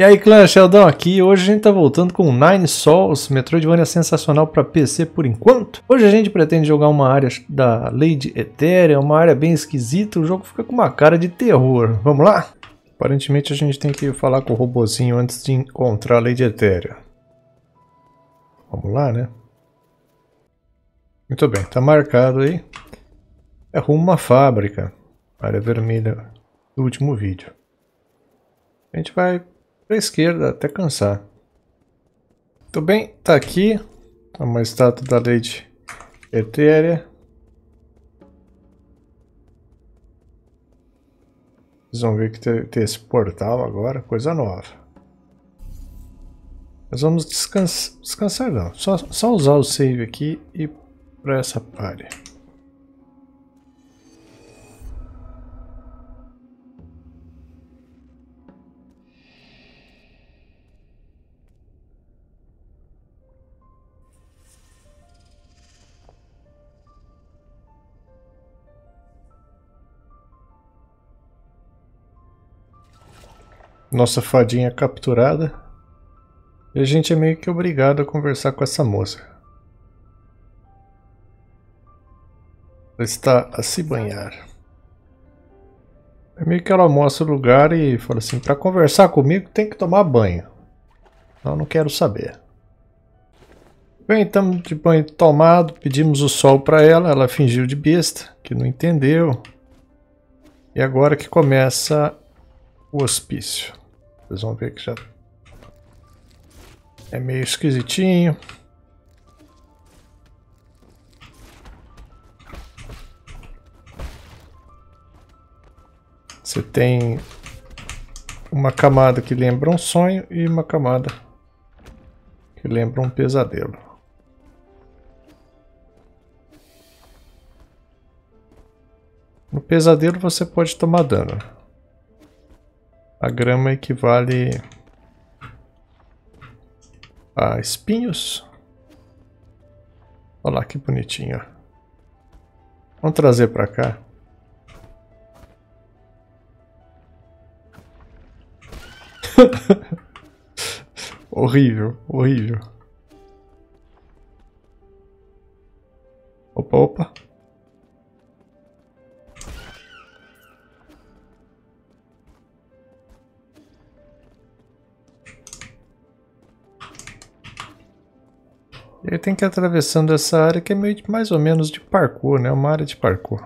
E aí, clã, Sheldon aqui. Hoje a gente tá voltando com Nine Sols, Metroidvania sensacional para PC por enquanto. Hoje a gente pretende jogar uma área da Lady Etheria, uma área bem esquisita. O jogo fica com uma cara de terror. Vamos lá? Aparentemente a gente tem que falar com o robozinho antes de encontrar a Lady Etheria. Vamos lá, né? Muito bem, tá marcado aí. É rumo a uma fábrica. Área vermelha do último vídeo. A gente vai para a esquerda até cansar. Muito bem, tá aqui uma estátua da Lady Etheria. Vocês vão ver que tem esse portal agora, coisa nova. Nós vamos descansar não, só usar o save aqui e ir para essa área. Nossa fadinha capturada. E a gente é meio que obrigado a conversar com essa moça. Ela está a se banhar. É meio que ela mostra o lugar e fala assim, para conversar comigo tem que tomar banho. Eu não quero saber. Bem, estamos de banho tomado, pedimos o sol para ela, ela fingiu de besta, que não entendeu. E agora que começa o hospício. Vocês vão ver que já é meio esquisitinho. Você tem uma camada que lembra um sonho e uma camada que lembra um pesadelo. No pesadelo você pode tomar dano. A grama equivale a espinhos. Olha lá que bonitinho. Vamos trazer para cá. Horrível, horrível. Opa, opa. E aí tem que ir atravessando essa área que é meio mais ou menos de parkour, né? Uma área de parkour.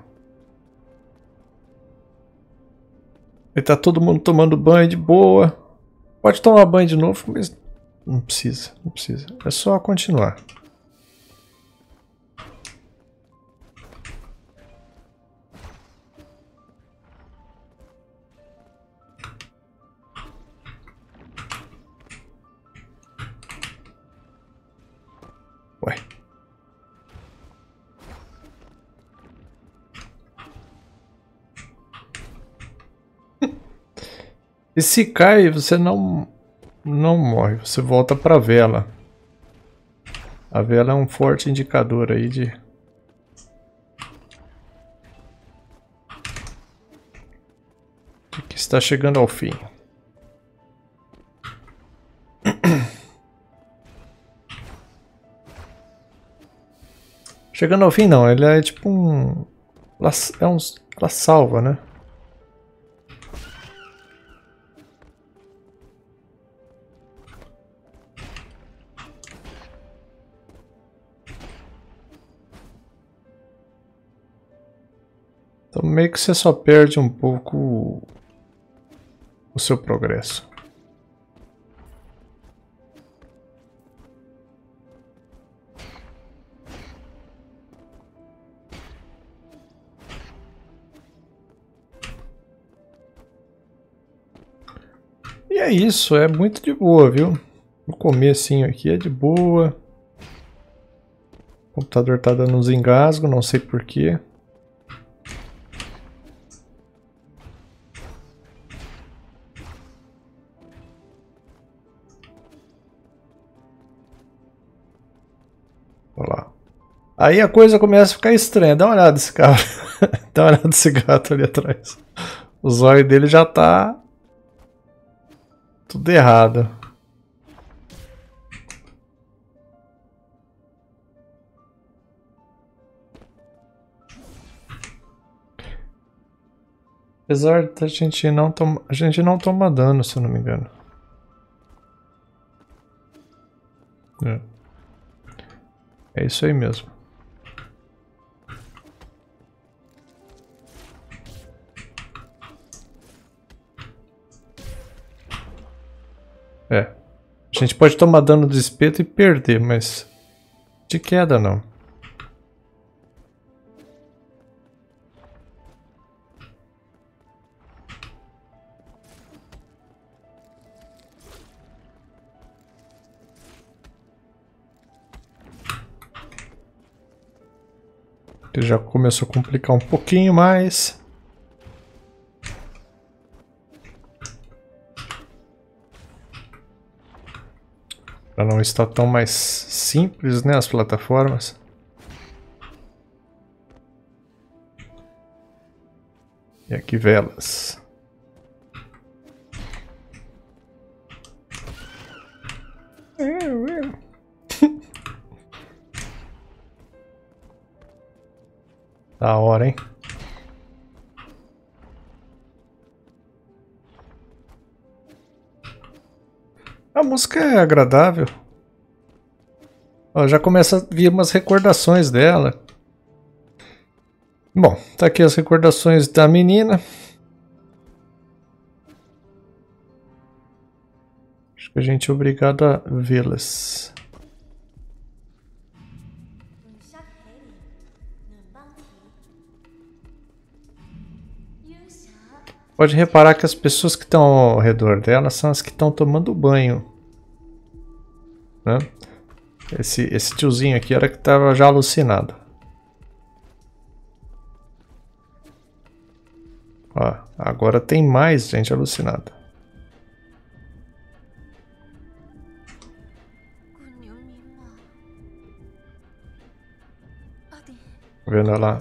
E tá todo mundo tomando banho de boa. Pode tomar banho de novo, mas não precisa, não precisa. É só continuar. Ué. E se cai, você não morre, você volta para a vela. A vela é um forte indicador aí de que está chegando ao fim. Chegando ao fim não, ele é tipo um... ela salva, né? Então meio que você só perde um pouco o seu progresso. E é isso, é muito de boa, viu? O comecinho aqui é de boa. O computador tá dando uns engasgos, não sei porquê. Olha lá. Aí a coisa começa a ficar estranha. Dá uma olhada nesse cara. Dá uma olhada nesse gato ali atrás. O zóio dele já tá tudo errado. Apesar da gente não tomar... A gente não toma dano, se eu não me engano. É isso aí mesmo. É. A gente pode tomar dano do espeto e perder, mas de queda não. Ele já começou a complicar um pouquinho mais. Já não está tão mais simples, né, as plataformas. E aqui velas. Da hora, hein? A música é agradável. Ó, já começa a vir umas recordações dela. Bom, tá aqui as recordações da menina. Acho que a gente é obrigado a vê-las. Pode reparar que as pessoas que estão ao redor dela são as que estão tomando banho, né? Esse tiozinho aqui era que estava já alucinado. Ó, agora tem mais gente alucinada. Vendo lá.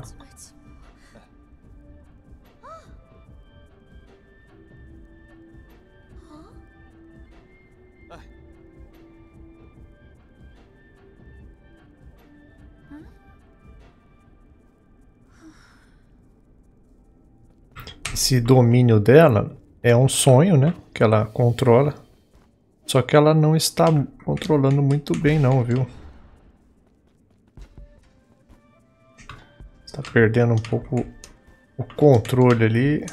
Esse domínio dela é um sonho, né? Que ela controla. Só que ela não está controlando muito bem não, viu? Está perdendo um pouco o controle ali.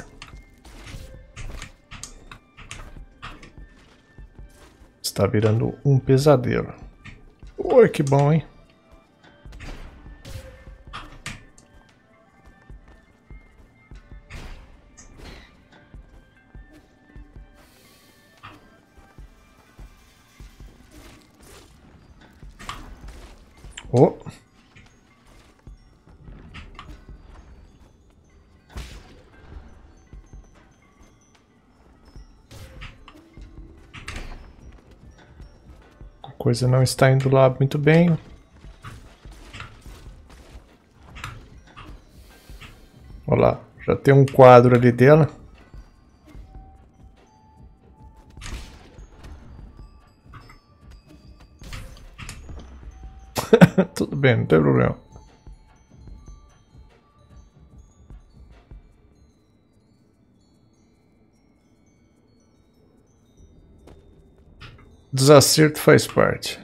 Está virando um pesadelo. Oi, que bom, hein? Oh. A coisa não está indo lá muito bem. Olha lá, já tem um quadro ali dela. Tudo bem, não tem problema. Desacerto faz parte.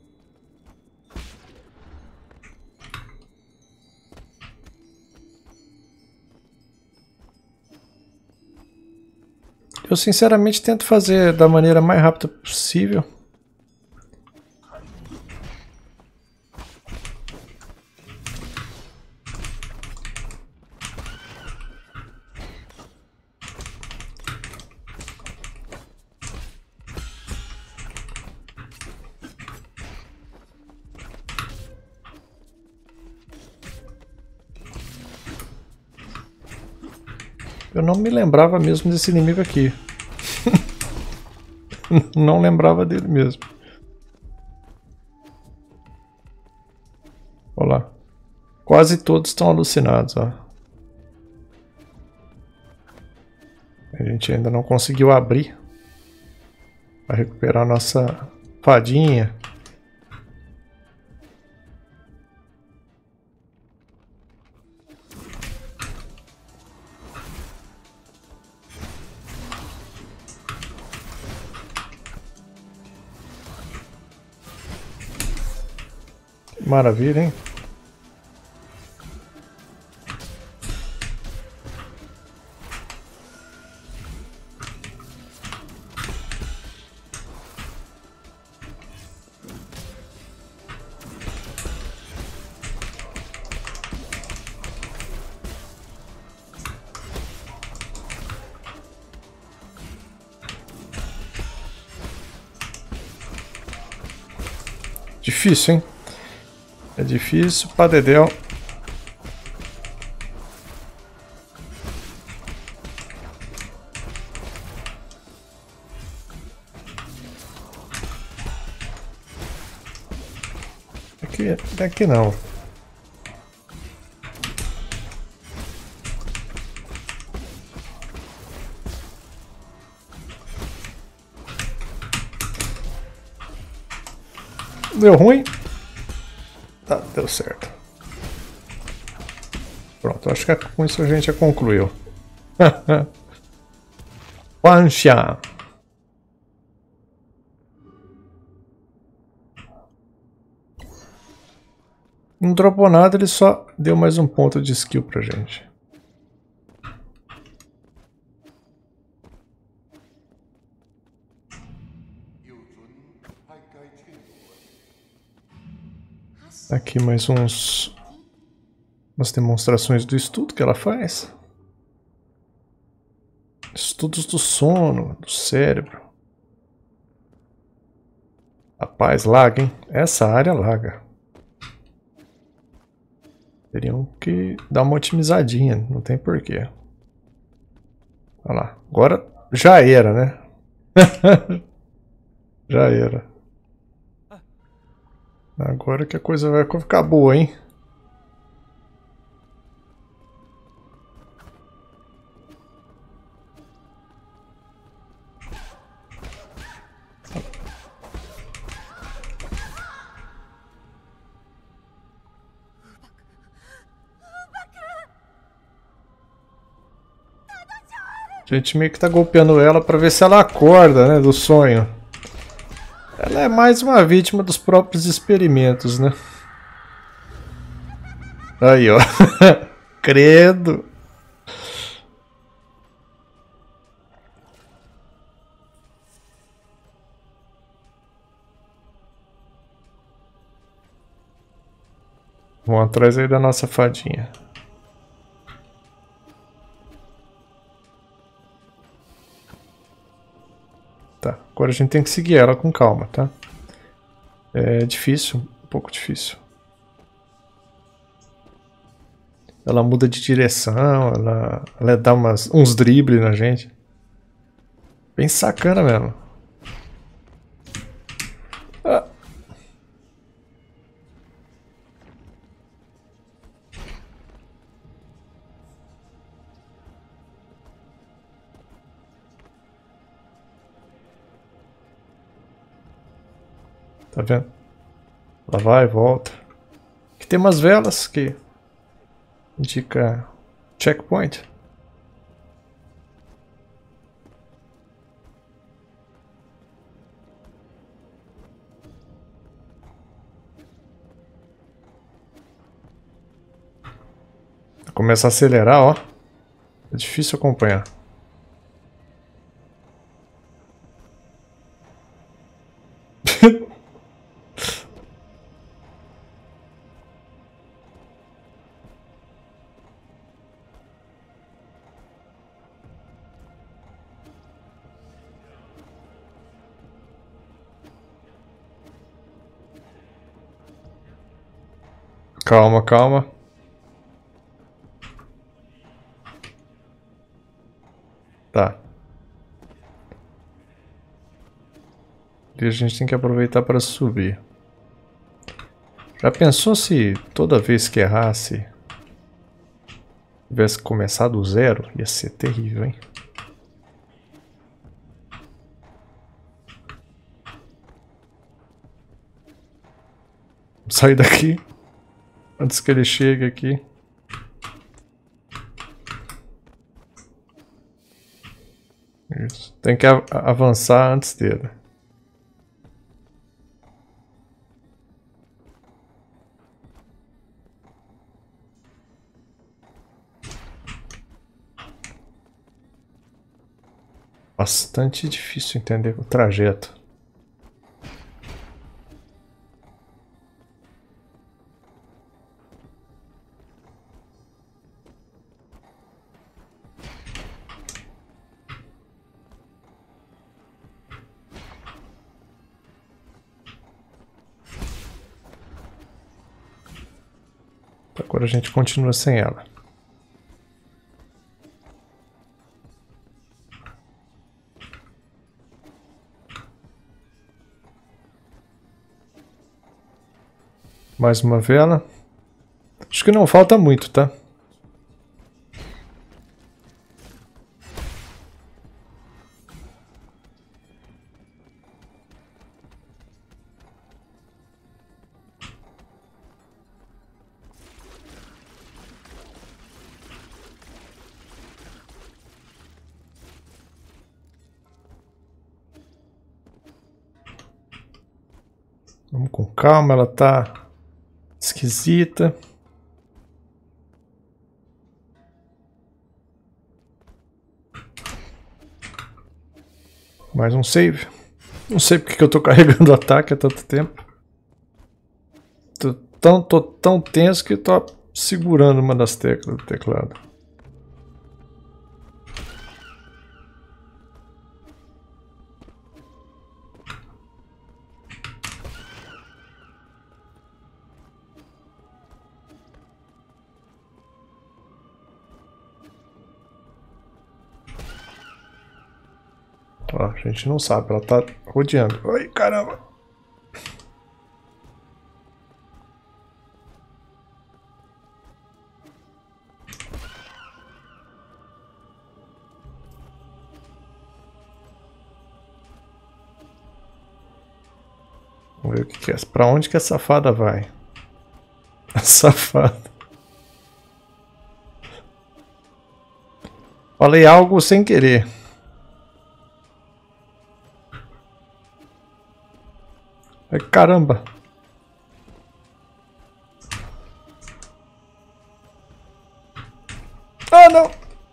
Eu sinceramente tento fazer da maneira mais rápida possível. Eu não me lembrava mesmo desse inimigo aqui. Não lembrava dele mesmo. Olha lá. Quase todos estão alucinados, ó. A gente ainda não conseguiu abrir. Vai recuperar a nossa fadinha. Maravilha, hein? Difícil, hein? É difícil pra dedéu. Aqui não. Deu ruim? Tá, deu certo. Pronto, acho que com isso a gente já concluiu. Pancha. Não dropou nada, ele só deu mais um ponto de skill pra gente. Aqui mais umas demonstrações do estudo que ela faz. Estudos do sono, do cérebro. Rapaz, laga, hein? Essa área laga. Teriam que dar uma otimizadinha, não tem porquê. Olha lá, agora já era, né? Já era. Agora que a coisa vai ficar boa, hein? A gente meio que tá golpeando ela pra ver se ela acorda, né, do sonho. Ela é mais uma vítima dos próprios experimentos, né? Aí, ó. Credo. Vamos atrás aí da nossa fadinha. Tá, agora a gente tem que seguir ela com calma, tá? É difícil, um pouco difícil. Ela muda de direção, ela dá uns dribles na gente. Bem sacana mesmo. Ah. Tá vendo? Ela vai e volta. Aqui tem umas velas que indica checkpoint. Começa a acelerar, ó. É difícil acompanhar. Calma, calma. Tá. E a gente tem que aproveitar para subir. Já pensou se toda vez que errasse tivesse começado do zero? Ia ser terrível, hein? sair daqui antes que ele chegue aqui. Isso. Tem que avançar antes dele. Bastante difícil entender o trajeto. Agora a gente continua sem ela. Mais uma vela. Acho que não falta muito, tá? Vamos com calma, ela tá esquisita. Mais um save. Não sei porque que eu tô carregando o ataque há tanto tempo. Tô tão tenso que tô segurando uma das teclas do teclado. Ó, a gente não sabe, ela tá rodeando. Ai, caramba! Vamos ver o que é. Pra onde que a safada vai? A safada. Falei algo sem querer. Ai, caramba. Ah, não.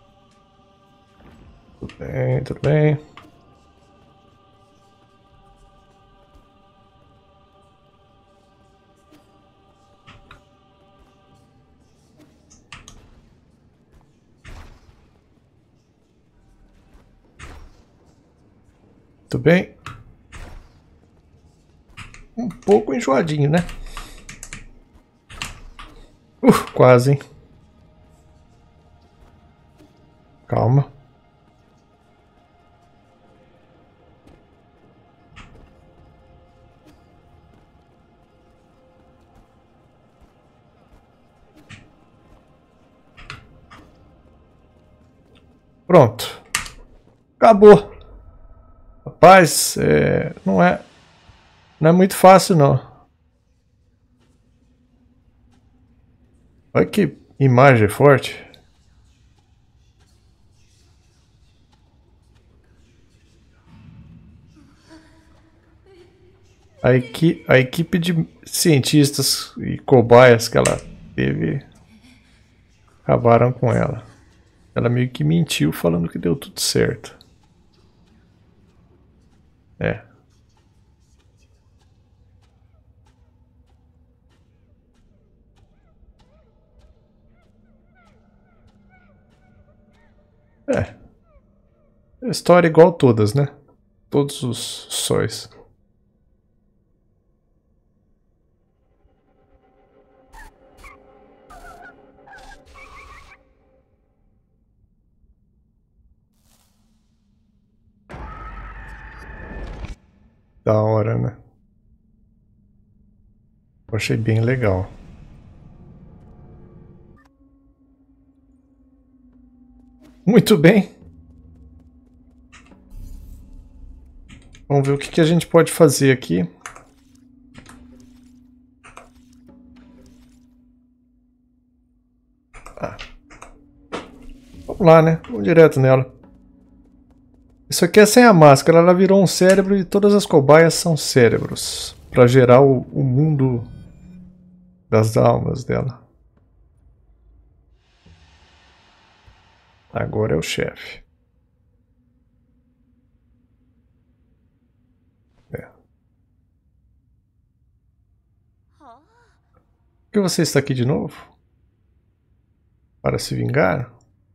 Tudo bem, tudo bem. Tudo bem. Um pouco enjoadinho, né? Quase, hein? Calma. Pronto. Acabou. Rapaz, não é muito fácil, não. Olha que imagem forte. A equipe de cientistas e cobaias que ela teve acabaram com ela. Ela meio que mentiu falando que deu tudo certo. É. História igual todas, né? Todos os sóis. Da hora, né? Eu achei bem legal. Muito bem. Vamos ver o que a gente pode fazer aqui. Vamos lá, né? Vamos direto nela. Isso aqui é sem a máscara. Ela virou um cérebro e todas as cobaias são cérebros. Pra gerar o mundo das almas dela. Agora é o chefe. Por que você está aqui de novo? Para se vingar?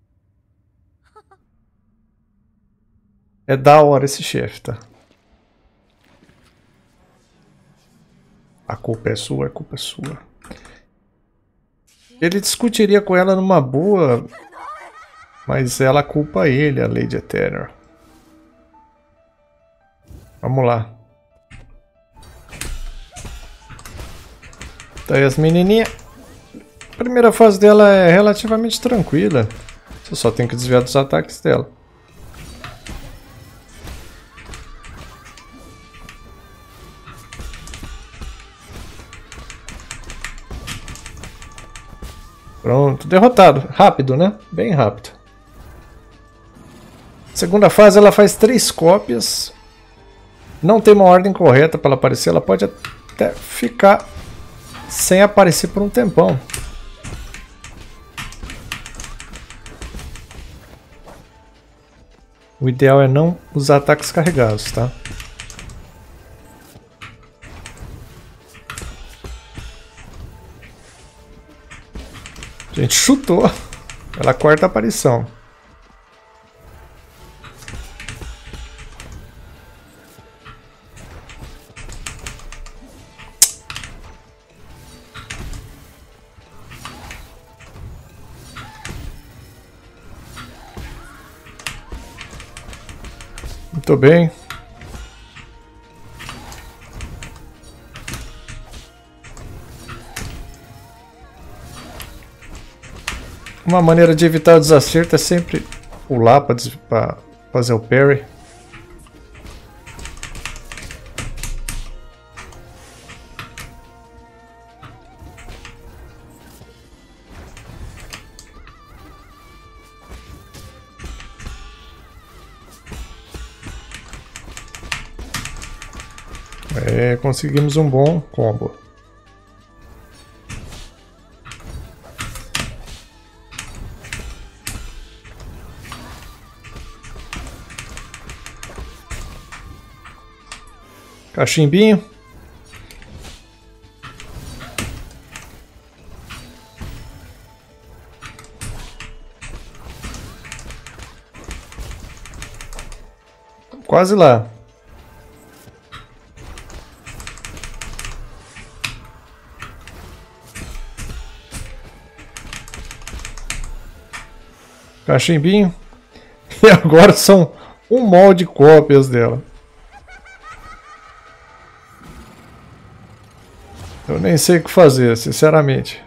É da hora esse chefe, tá? A culpa é sua, a culpa é sua. Ele discutiria com ela numa boa, mas ela culpa ele, a Lady Eterna. Vamos lá. Tá aí as menininhas. A primeira fase dela é relativamente tranquila. Você só tem que desviar dos ataques dela. Pronto, derrotado. Rápido, né? Bem rápido. Segunda fase ela faz 3 cópias. Não tem uma ordem correta para ela aparecer. Ela pode até ficar sem aparecer por um tempão. O ideal é não usar ataques carregados, tá? A gente chutou pela quarta aparição. Muito bem. Uma maneira de evitar o desacerto é sempre pular para fazer o parry. É, conseguimos um bom combo. Cachimbinho. Quase lá. Cachimbinho. E agora são um molde de cópias dela. Eu nem sei o que fazer, sinceramente.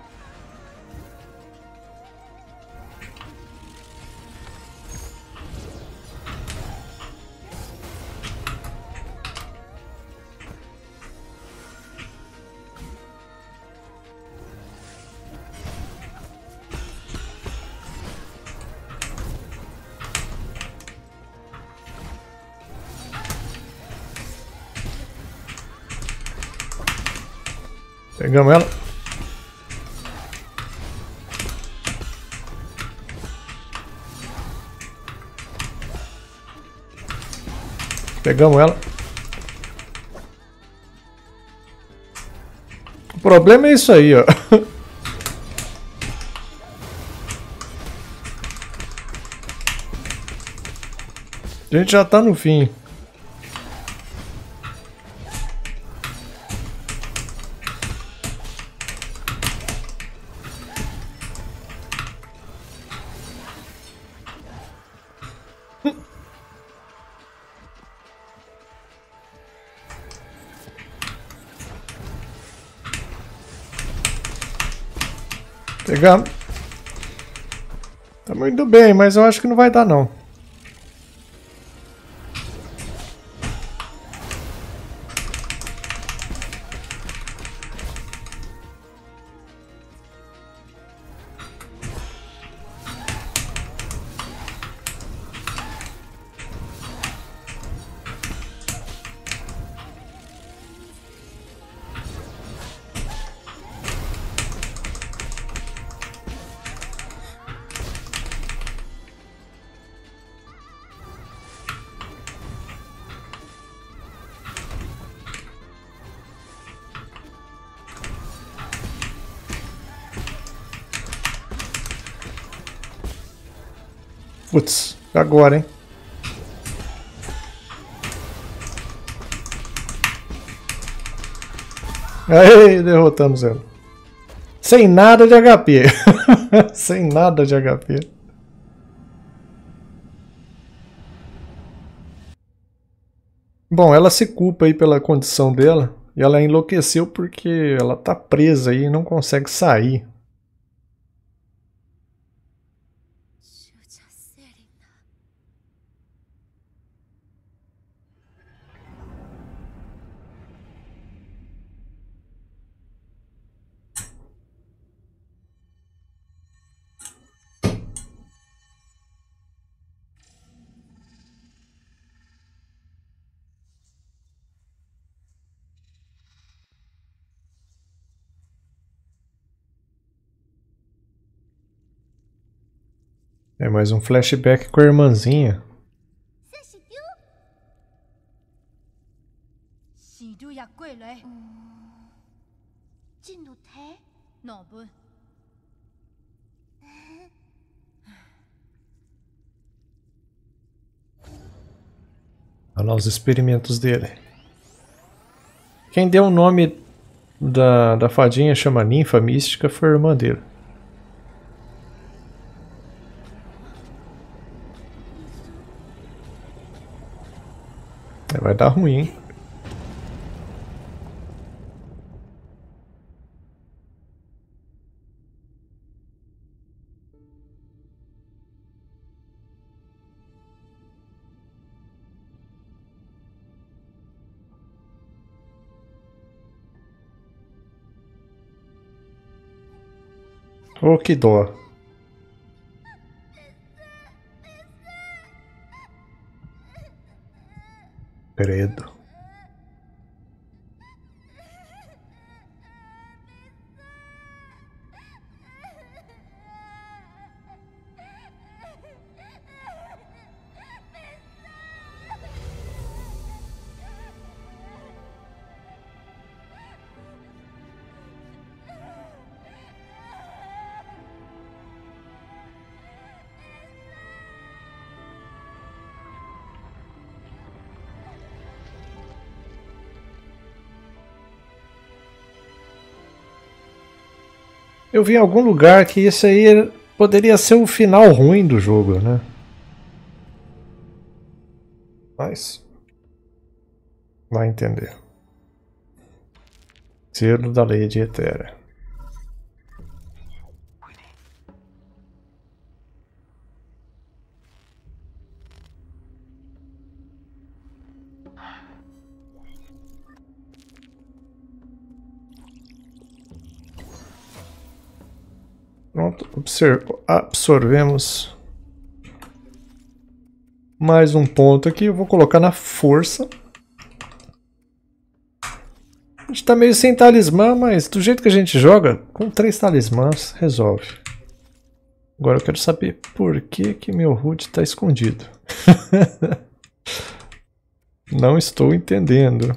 Pegamos ela. Pegamos ela. O problema é isso aí, ó. A gente já tá no fim. Pegamos. Tá muito bem, mas eu acho que não vai dar não. Putz, agora, hein? Aí, derrotamos ela. Sem nada de HP. Sem nada de HP. Bom, ela se culpa aí pela condição dela. E ela enlouqueceu porque ela tá presa aí e não consegue sair. É mais um flashback com a irmãzinha. Olha lá os experimentos dele. Quem deu o nome da fadinha chama Ninfa Mística foi a irmã dele. Vai dar ruim, hein? Oh, que dó. Credo. Eu vi em algum lugar que isso aí poderia ser o final ruim do jogo, né? Mas vai entender. Selo da Lady Etérea. Pronto, absorvemos mais um ponto aqui. Eu vou colocar na força. A gente tá meio sem talismã, mas do jeito que a gente joga, com 3 talismãs resolve. Agora eu quero saber por que meu HUD está escondido. Não estou entendendo.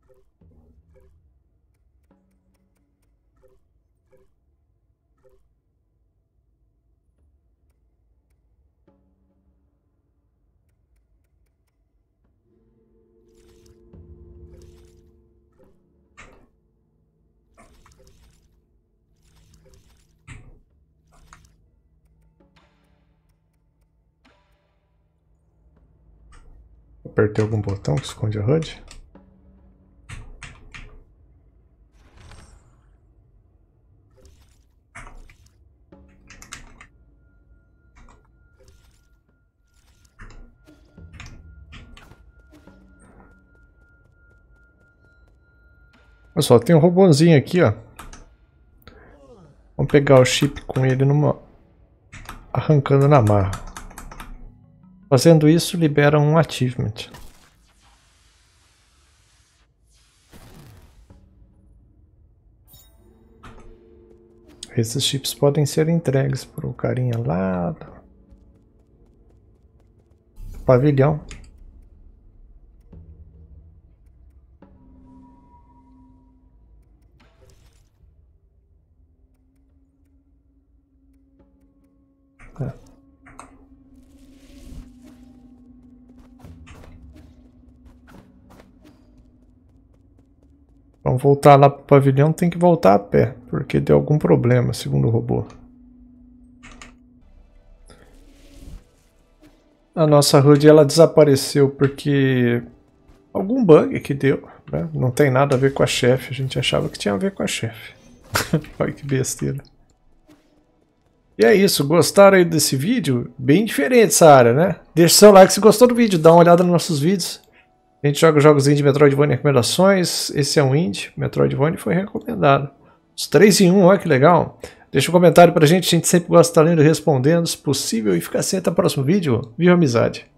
Apertei algum botão que esconde a HUD? Olha só, tem um robôzinho aqui, ó. Vamos pegar o chip com ele numa... arrancando na marra. Fazendo isso, libera um achievement. Esses chips podem ser entregues para o carinha lá do pavilhão. Vamos voltar lá pro pavilhão, tem que voltar a pé, porque deu algum problema, segundo o robô. A nossa HUD ela desapareceu porque algum bug que deu, né? Não tem nada a ver com a chefe, a gente achava que tinha a ver com a chefe. Olha que besteira. E é isso, gostaram aí desse vídeo? Bem diferente essa área, né? Deixa seu like se gostou do vídeo, dá uma olhada nos nossos vídeos. A gente joga jogos indie Metroidvania recomendações, esse é um indie, Metroidvania foi recomendado. Os 3 em 1, olha que legal. Deixa um comentário pra gente, a gente sempre gosta de estar lendo e respondendo, se possível, e fica assim até o próximo vídeo. Viva a amizade!